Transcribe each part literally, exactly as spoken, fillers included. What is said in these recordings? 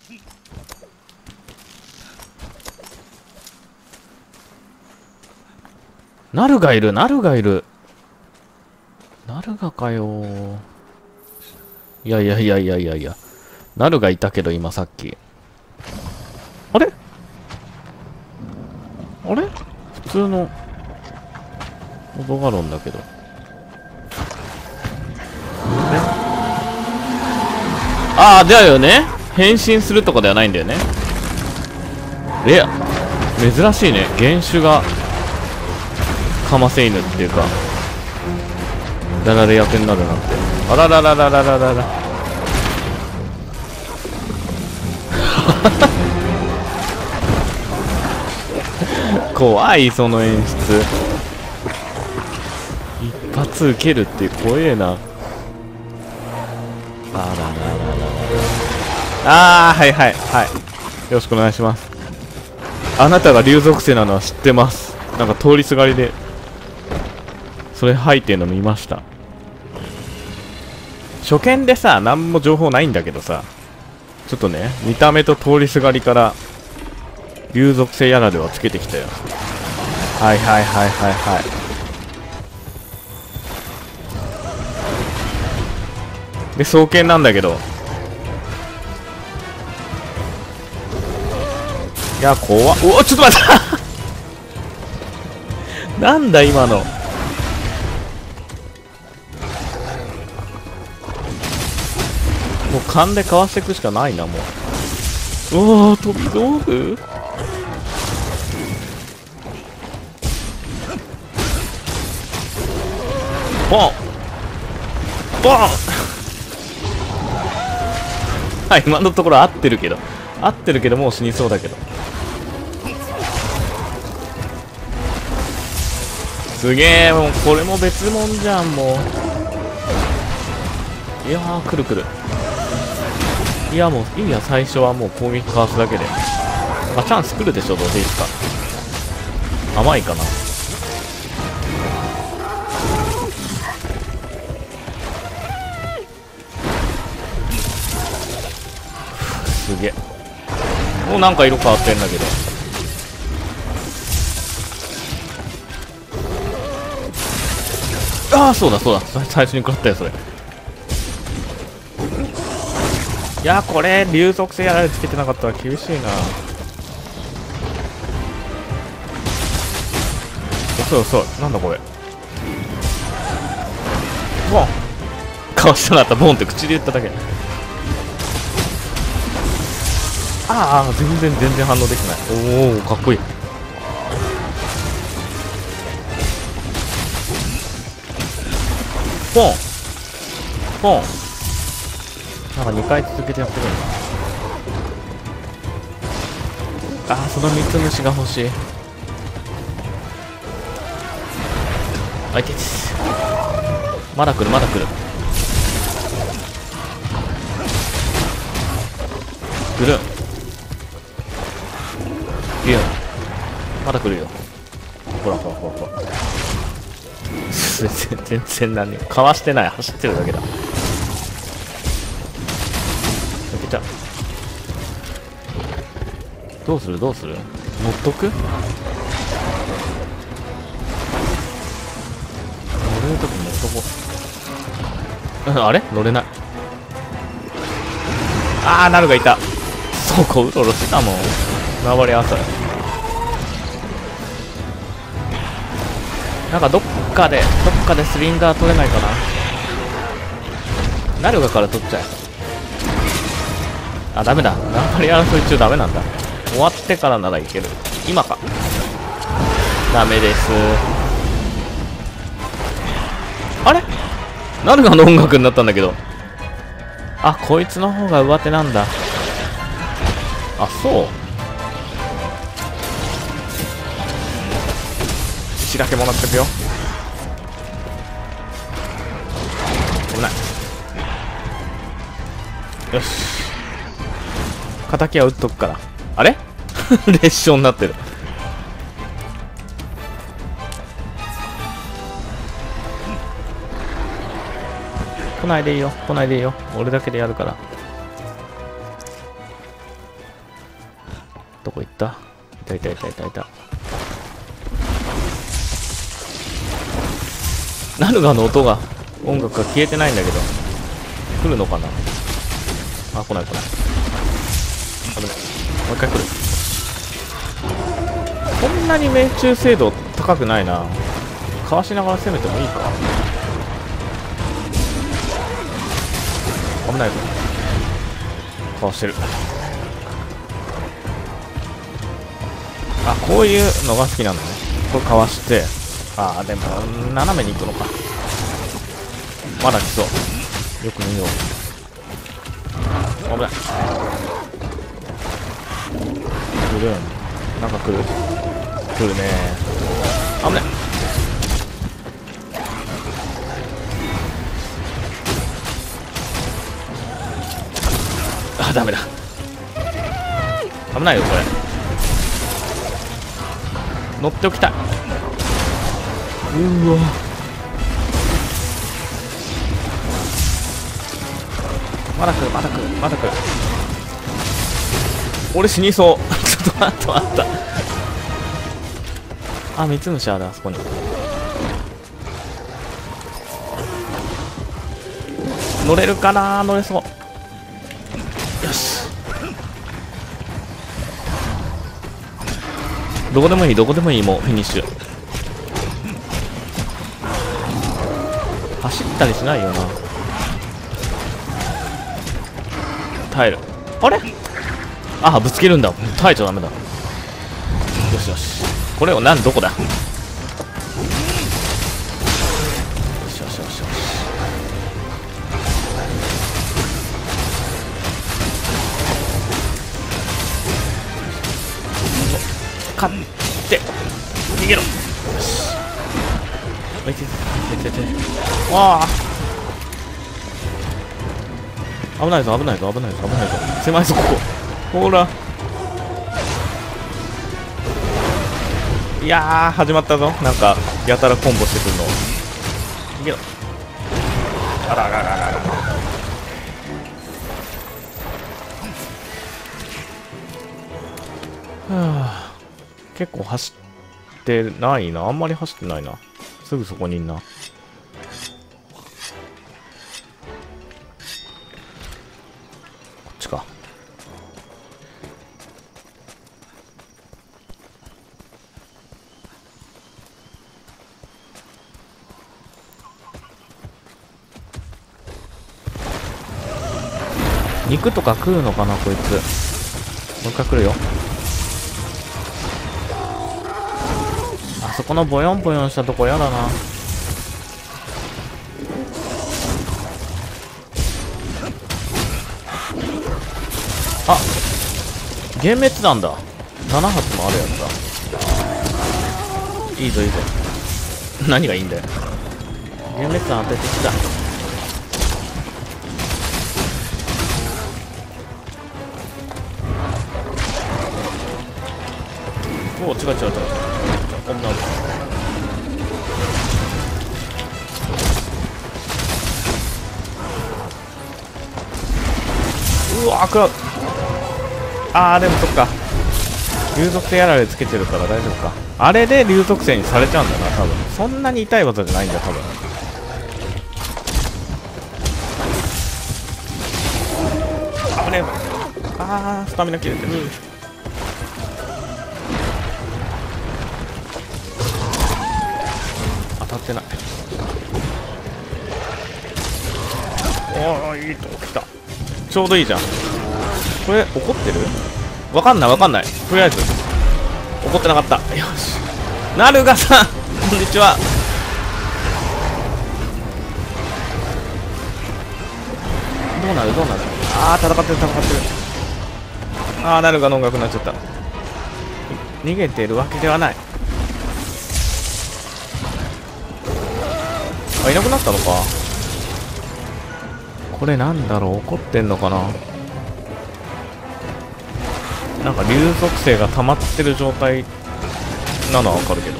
ナルがいる、ナルがいる。ナルがかよー。いやいやいやいやいやいや。ナルがいたけど今さっき。あれあれ普通のオドガロンだけど。ああ、だよね。変身するとかではないんだよね。レア。珍しいね。原種がカマセイヌっていうか、ダラレ役になるなんて。あらららららららら。怖い、その演出。一発受けるって怖えな。あらららららら。ああ、はいはいはい。よろしくお願いします。あなたが竜属性なのは知ってます。なんか通りすがりでそれ入ってんの見ました。初見でさ、何も情報ないんだけどさ、ちょっとね、見た目と通りすがりから竜属性やらではつけてきたよ。はいはいはいはいはい。で、双剣なんだけど、いや、怖っ。おお、ちょっと待ったなんだ今の。もう勘でかわしていくしかないな、もう。うわー、飛び道具ボンボンはい、今のところ合ってるけど。合ってるけど、もう死にそうだけど。すげえ、もうこれも別物じゃん、もう。いやー、くるくる。いや、もういいや、最初はもう攻撃かわすだけで。まあ、チャンス来るでしょ、どうせいつか。甘いかな。すげえ。もうなんか色変わってんだけど。ああ、そうだそうだ、最初に食らったよそれ。いやー、これ竜属性やられつけてなかったら厳しいな。遅い遅い、なんだこれ。ボンかわしたなった。ボンって口で言っただけ。ああ、全然全然反応できない。おお、かっこいい。ポンポン。なんかにかい続けてやってるんだ。ああ、その三つ虫が欲しい。あいてつ。まだ来るまだ来る。来る。いや、まだ来るよ。ほらほらほらほら。全然何にかわしてない。走ってるだけだ。抜けちゃう。どうするどうする。乗っとく。乗れるとき乗っとこう。あれ乗れない。ああ、ナルがいた。そうこうろうろしてたもん。縄張り朝。なんかどっかでどっかでスリンダー取れないかな。ナルガから取っちゃえ。あ、ダメだ。縄張り争い中ダメなんだ。終わってからならいける。今か。ダメです。あれナルガの音楽になったんだけど。あ、こいつの方が上手なんだ。あ、そう。石だけもらってくよ。危ない。よし。敵は撃っとくから。あれ列車になってる。来ないでいいよ来ないでいいよ。俺だけでやるから。 どこ行った？いたいたいたいたいた。ナルガの音が、音楽が消えてないんだけど来るのかな。あ、来ない来ない。危ない。もう一回来る。こんなに命中精度高くないな。かわしながら攻めてもいいか。危ないぞ。かわしてる。あ、こういうのが好きなんだね。これかわして、あーでも斜めに行くのか。まだ来そう。よく見よう。危ない。来る。なんか来る。来るね。危ない。あ、ダメだ。危ないよこれ。乗っておきたい。うわ。まだ来るまだ来るまだ来る。俺死にそう。ちょっと待って待った。あ、三つ虫ある、あそこに。乗れるかな。乗れそう。よし。どこでもいいどこでもいい。もうフィニッシュ。走ったりしないよな。耐える。あれ、あ、ぶつけるんだ。耐えちゃダメだ。よしよし。これをなんどこだ。よしよしよしよし。勝って逃げろ。よし。いててててて。わあ、危ないぞ危ないぞ危ないぞ危ないぞ。狭いぞここ。ほら。いやー始まったぞ。なんかやたらコンボしてくるの。逃げろ。あららららら。はあ、結構走ってないな。あんまり走ってないな。すぐそこにいんな。こっちか。肉とか食うのかなこいつ。もう一回来るよ。あそこのボヨンボヨンしたとこやだな。あ、幻滅なんだ。なな発もあるやつだ。いいぞいいぞ。何がいいんだよ。幻滅弾当ててきた。おお、違う違う違う違う。こんなの。うわー、食らう。あーでもそっか、流属性やられつけてるから大丈夫か。あれで流属性にされちゃうんだな多分。そんなに痛い技じゃないんだよ多分。あれ、あースタミナ切れてる。当たってない。おー、いいとこ来た。ちょうどいいじゃん。これ怒ってる？わかんないわかんない。とりあえず怒ってなかった。よし。なるがさんこんにちは。どうなるどうなる。ああ戦ってる戦ってる。ああなるがの音楽になっちゃった。逃げてるわけではない。あ、いなくなったのか。これなんだろう、怒ってんのかな。なんか流属性が溜まってる状態なのはわかるけど。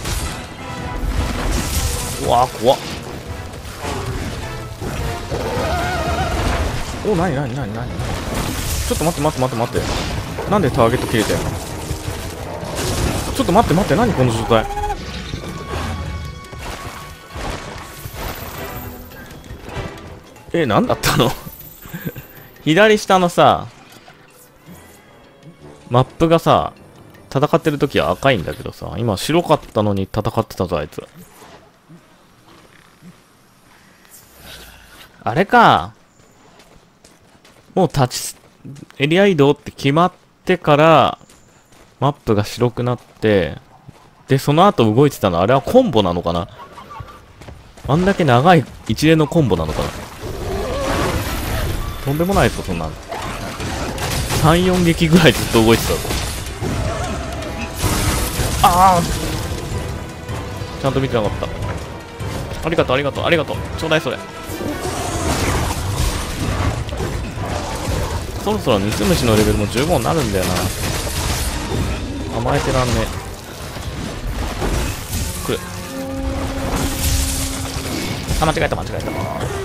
うわー怖っ。 お、なになになになに、ちょっと待って待って待って待って、なんでターゲット切れてんの。ちょっと待って待って、何この状態。え、なんだったの左下のさマップがさ、戦ってる時は赤いんだけどさ、今白かったのに戦ってたぞあいつ。あれか、もう立ちエリア移動って決まってからマップが白くなって、でその後動いてたの、あれはコンボなのかな。あんだけ長い一連のコンボなのかな。とんでもないぞそんなの。さん、よん撃ぐらいずっと動いてたぞ。ああ、ちゃんと見てなかった。ありがとうありがとうありがとう、ちょうだいそれ。そろそろ盗虫のレベルもじゅうごになるんだよな。甘えてらんねえ。来る。あ、間違えた間違えた。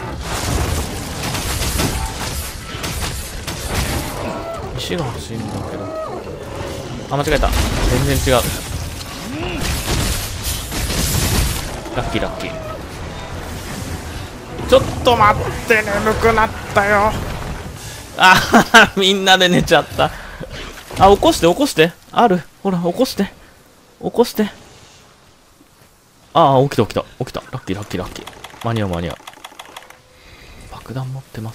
石が欲しいんだけど。あ、間違えた。全然違う。ラッキーラッキー。ちょっと待って、眠くなったよ。あはは、みんなで寝ちゃった。あ、起こして起こして。ある。ほら、起こして。起こして。ああ、起きた起きた。起きた。ラッキーラッキーラッキー。間に合う間に合う。爆弾持ってます。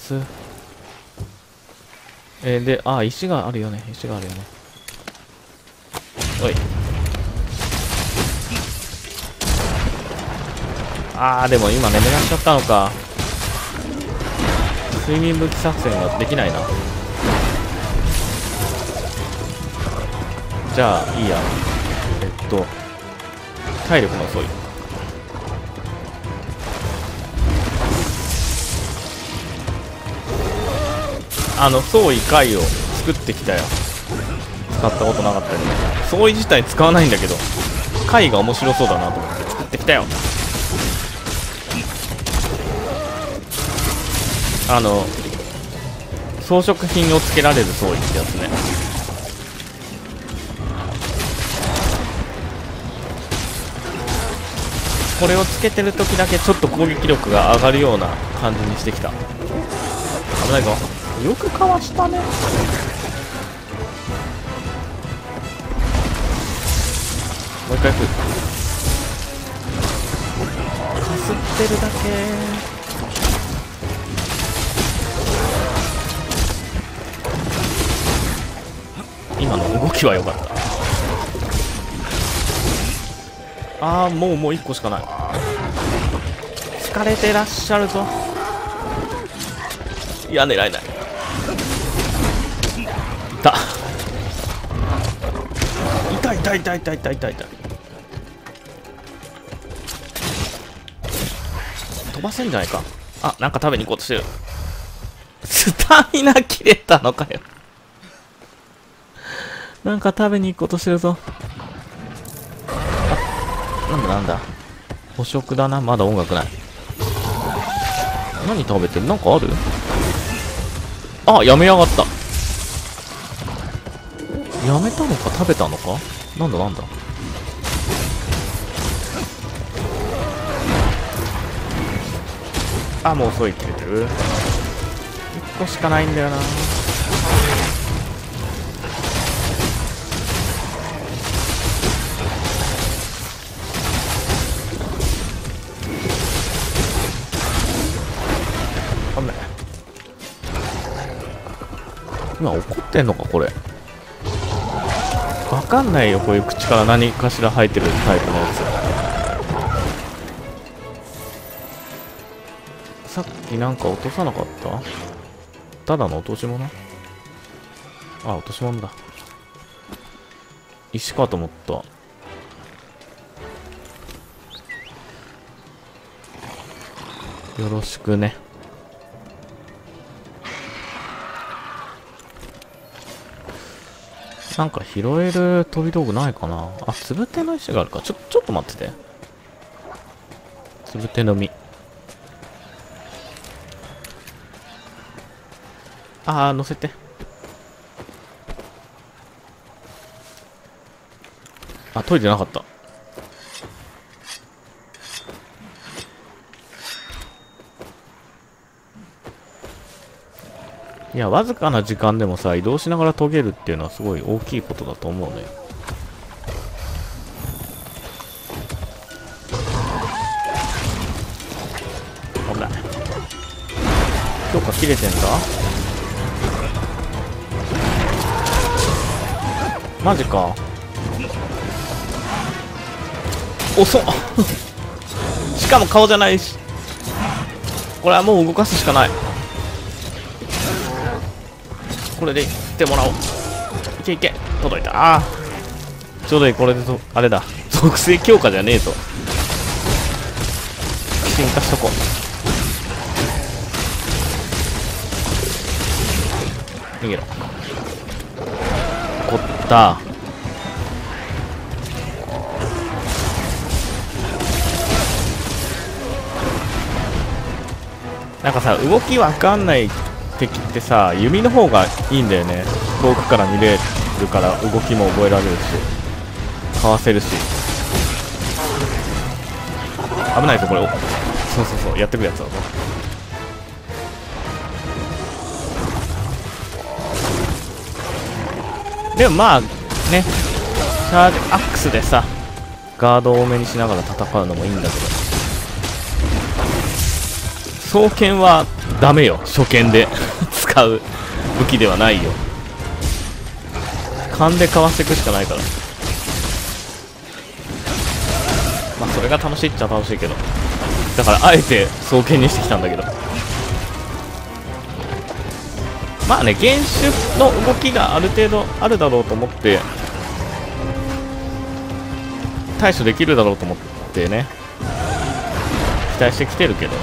えー、で、ああ、石があるよね。石があるよね。おい。ああ、でも今眠らしちゃったのか。睡眠武器作戦ができないな。じゃあいいや。えっと体力の遅い。あの創意貝を作ってきたよ。使ったことなかったけど、創意自体使わないんだけど、貝が面白そうだなと思って作ってきたよ。あの装飾品をつけられる装備ってやつね。これをつけてる時だけちょっと攻撃力が上がるような感じにしてきた。危ないぞ。よくかわしたね。もう一回来る。かすってるだけ。今の動きは良かった。ああ、もうもういっこしかない。疲れてらっしゃるぞ。いや、狙えない。いた。痛い痛い痛い痛い痛い痛い痛い。飛ばせんじゃないか。あ、なんか食べに行こうとしてる。スタミナ切れたのかよ。なんか食べに行こうとしてるぞ。あ、なんだなんだ。捕食だな。まだ音楽ない。何食べてる？なんかある？あ、やめやがった。やめたのか食べたのか？なんだなんだ。あ、もう遅い切れてる。いっこしかないんだよな。今怒ってんのかこれ。わかんないよ、こういう口から何かしら生えてるタイプのやつ。さっきなんか落とさなかった？ただの落とし物？あ、落とし物だ。石かと思った。よろしくね。なんか拾える飛び道具ないかなあ、つぶての石があるか。ちょ、ちょっと待ってて。つぶての実。 ああ、乗せて。あ、研いでなかった。いや、わずかな時間でもさ、移動しながら研げるっていうのはすごい大きいことだと思うのよ。危ない。強化切れてんだ。マジか。遅っしかも顔じゃないし。これはもう動かすしかない。これでいってもらおう。いけいけ。届いた。ああ、ちょうどいい。これでとあれだ、属性強化じゃねえと。進化しとこう。逃げろ。怒った。なんかさ、動きわかんない敵ってさ、弓の方がいいんだよね。遠くから見れるから動きも覚えられるし、かわせるし。危ないぞこれ。そうそうそう、やってくるやつだぞ。でもまあね、チャージアックスでさ、ガード多めにしながら戦うのもいいんだけど、双剣はダメよ。初見で使う武器ではないよ。勘でかわしていくしかないから。まあそれが楽しいっちゃ楽しいけど、だからあえて双剣にしてきたんだけど、まあね、原種の動きがある程度あるだろうと思って対処できるだろうと思ってね、期待してきてるけどね。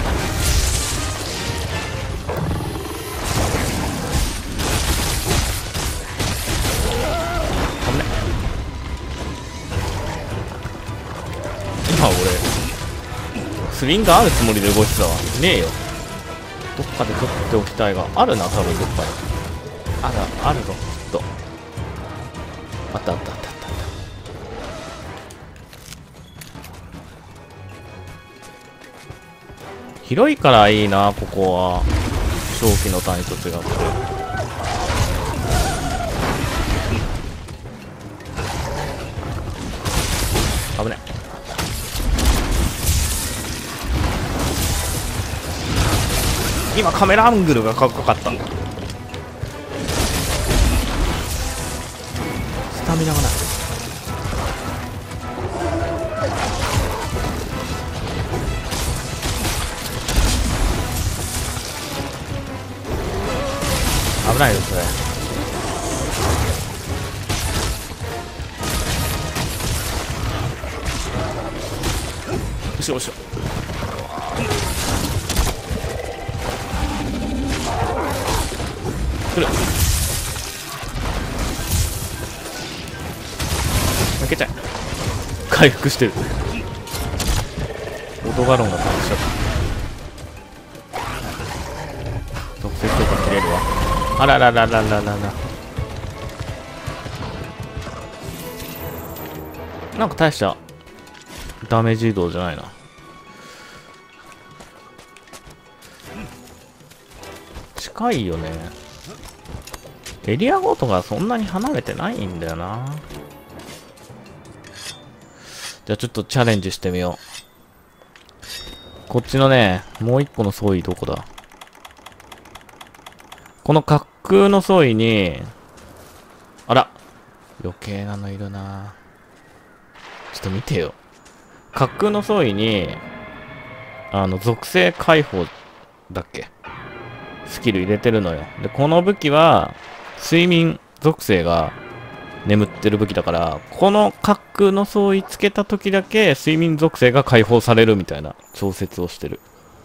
今俺スリンがあるつもりで動いてたわ。ねえよ。どっかで取っておきたいがあるな、多分どっかで。あるあるぞ、きっと。あったあったあったあった。広いからいいな、ここは。正気の谷と違って。危ない。今カメラアングルがかっこよかった。スタミナがない。危ないですね。後ろ後ろ。来る。負けちゃう。回復してる。オートガロンが倒しちゃった。特性強化切れるわ。あららららららら。なんか大したダメージ移動じゃないな。近いよね。エリアごとがそんなに離れてないんだよな。じゃあちょっとチャレンジしてみよう。こっちのね、もう一個の装備どこだ？この滑空の装備に、あら、余計なのいるな。ちょっと見てよ。滑空の装備に、あの、属性解放だっけ？スキル入れてるのよ。で、この武器は、睡眠属性が眠ってる武器だから、この滑空の装備つけた時だけ睡眠属性が解放されるみたいな調節をしてる。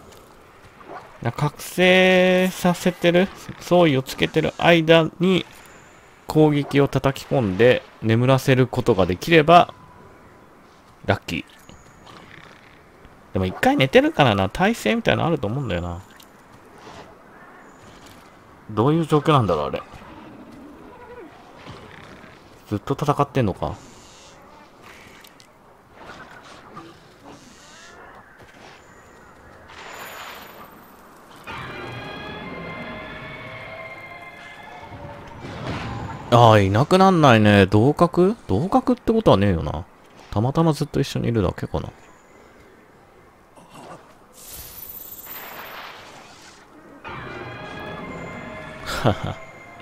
覚醒させてる装備をつけてる間に攻撃を叩き込んで眠らせることができればラッキー。でも一回寝てるからな、耐性みたいなのあると思うんだよな。 どういう状況なんだろう、あれ。ずっと戦ってんのか。ああ、いなくなんないね。同格同格ってことはねえよな。たまたまずっと一緒にいるだけかな。はは。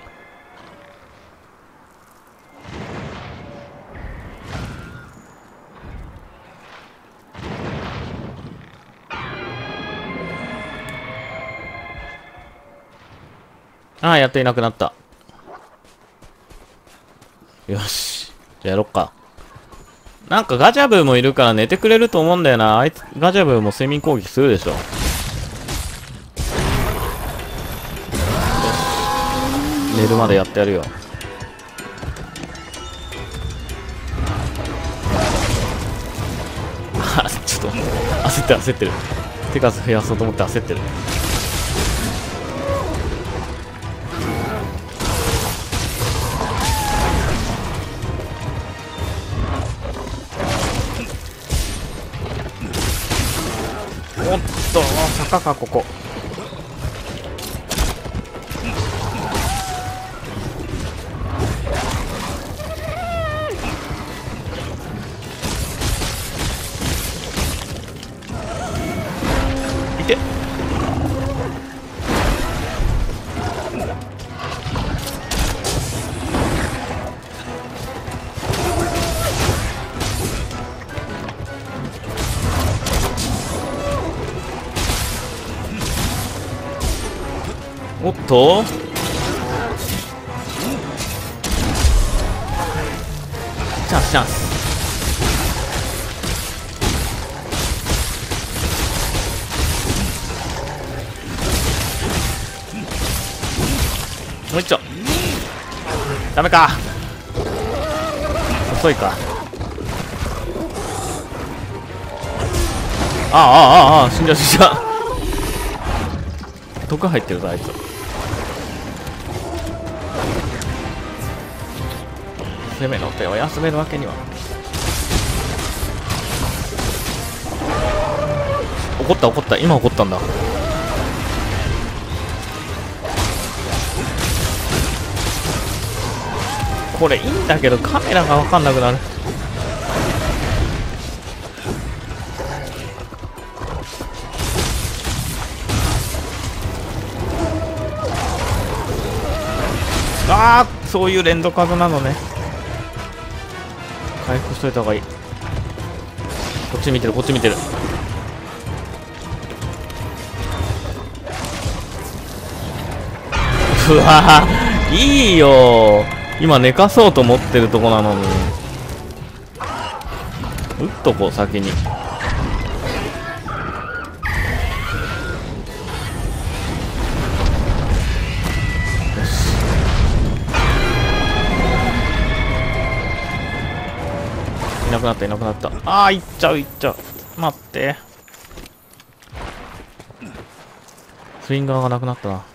ああ、やっといなくなった。よし。じゃあやろっか。なんかガチャブーもいるから寝てくれると思うんだよな。あいつ、ガチャブーも睡眠攻撃するでしょ。よし。寝るまでやってやるよ。あ、ちょっと、焦ってる焦ってる。手数増やそうと思って焦ってる。おっと、坂か、ここ。いて。おっと、チャンスチャンス。もう一丁。ダメか、遅いか。ああああああ、死んじゃう死んじゃう。毒入ってるぞあいつ。攻めの手を休めるわけには。怒った怒った、今怒ったんだ。これいいんだけどカメラが分かんなくなる。ああ、そういう連動数なのね。回復しといた方がいい。こっち見てるこっち見てる。うわー、いいよ。今寝かそうと思ってるとこなのに。打っとこう先に。よし。いなくなったいなくなった。ああ、いっちゃういっちゃう。待って、スインガーがなくなったな。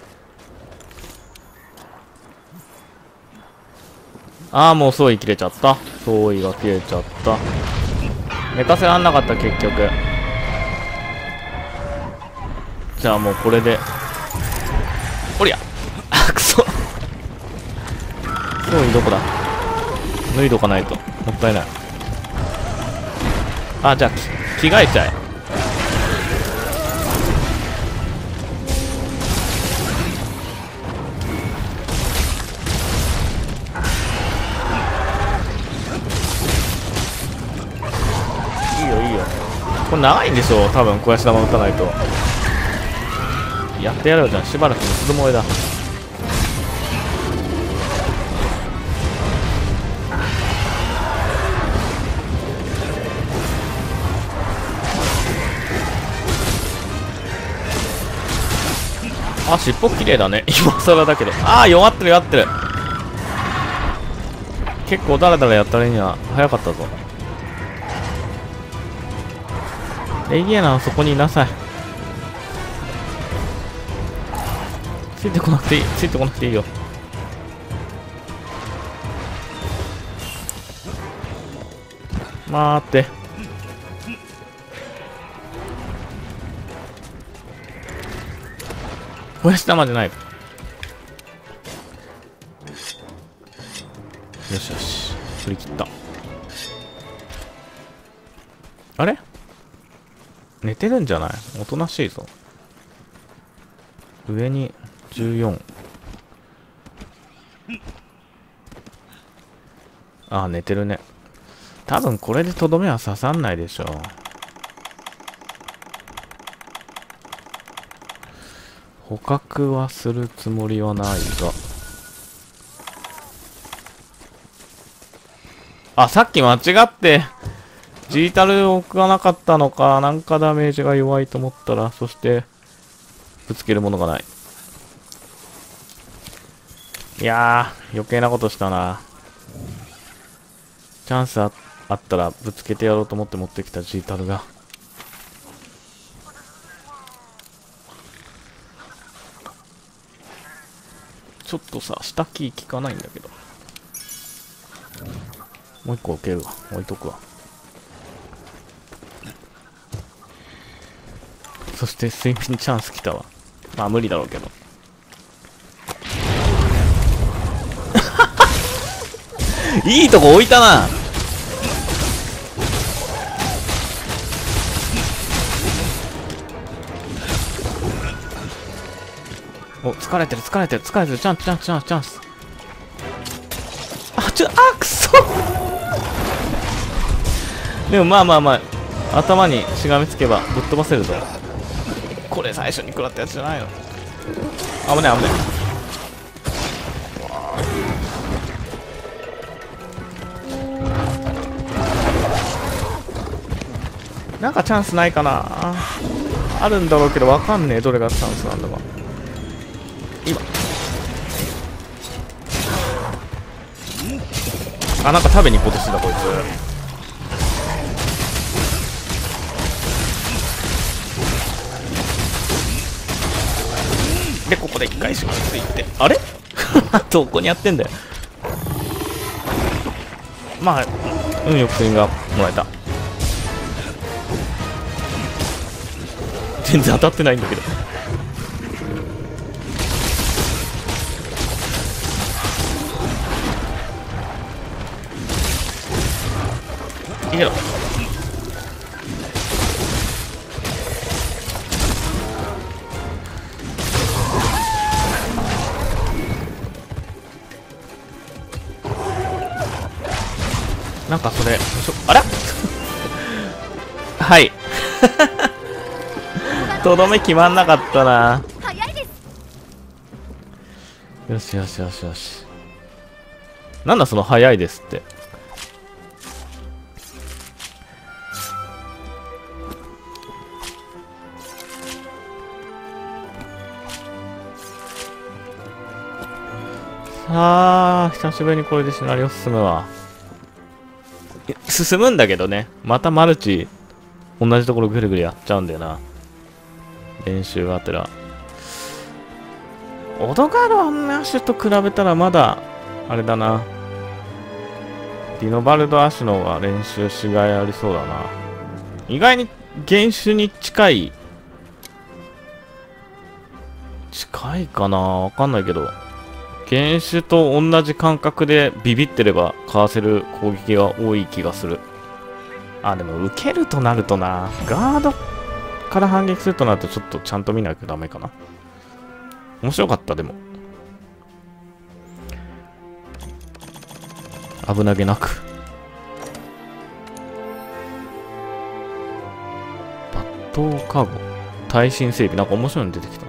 ああ、もう総意切れちゃった。総意が切れちゃった。寝かせらんなかった結局。じゃあもうこれで。おりゃ、あ、くそ。総意どこだ。脱いどかないともったいない。あ、じゃあ着替えちゃえ。これ長いんでしょ多分。小足玉打たないと。やってやろうじゃん。しばらく三つどもえだ。あ、尻尾綺麗だね。今更だけど。ああ、弱ってる弱ってる。結構ダラダラやったらには早かったぞ。レギエナはそこにいなさい。 ついてこなくていい、ついてこなくていいよ。待って。燃やし玉じゃない。よしよし、振り切った。あれ寝てるんじゃない？おとなしいぞ。上にじゅうよん。ああ、寝てるね。多分これでとどめは刺さんないでしょう。捕獲はするつもりはないが。あ、さっき間違ってジータルを置かなかったのか。なんかダメージが弱いと思ったら、そしてぶつけるものがない。いやー、余計なことしたな。チャンス あ, あったらぶつけてやろうと思って持ってきたジータルが。ちょっとさ、下キー効かないんだけど。もう一個置けるわ。置いとくわ。そして睡眠チャンス来たわ。まあ無理だろうけど。いいとこ置いたな。お、疲れてる疲れてる疲れてる。チャンスチャンスチャンスチャンス。あ、ちょ、あ、くそ。でもまあまあまあ、頭にしがみつけばぶっ飛ばせるぞ。これ最初に食らったやつじゃないの。危ない危ない。なんかチャンスないかな。あるんだろうけどわかんねえ、どれがチャンスなんだか。今あ、なんか食べに行こうとしてたこいつ。でここで一回しがついて、あれどこにやってんだよ。まあ運よく点がもらえた。全然当たってないんだけど。いけろ。なんかそれあらはいとどめ決まんなかったな。よしよしよしよし。なんだその早いですって。さあ久しぶりにこれでシナリオ進むわ。進むんだけどね、またマルチ同じところぐるぐるやっちゃうんだよな。練習があったらオドガロンアッシュと比べたらまだあれだな。ディノバルド・アシュの方が練習しがいありそうだな。意外に原種に近い近いかな、わかんないけど原種と同じ感覚でビビってればかわせる攻撃が多い気がする。あ、でも受けるとなるとな、ガードから反撃するとなるとちょっとちゃんと見なきゃダメかな。面白かった。でも危なげなく。抜刀カゴ耐震整備、なんか面白いの出てきた。